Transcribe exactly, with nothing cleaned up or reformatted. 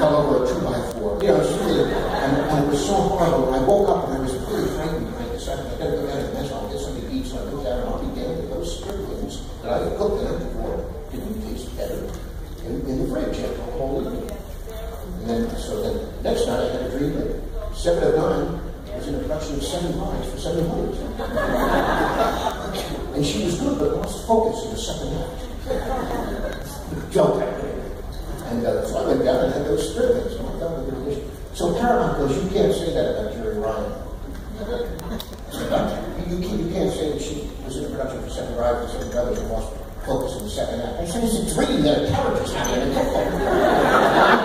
fell over a two by four. You know, it was really, and, and it was so horrible. When I woke up and I was really frightened, I decided I gotta go down to the men's hall and get something to eat. So I looked down and I'll be damned if those scribblings that I had cooked the night before didn't taste better in, in the fridge after the whole evening. And then, so then, next night I had a dream that Seven of Nine was in a production of Seven Lives for Seven Hundred. And she was good, but lost focus in the second act. Joke happening. And uh, so I went down and had those scribblings. Oh my God, they're delicious. So Paramount goes, you can't say that about Jerry Ryan. You, you, you can't say that she was in a production for Seven Lives for Seven Brothers and lost focus in the second act. I said, it's a dream that a character's having.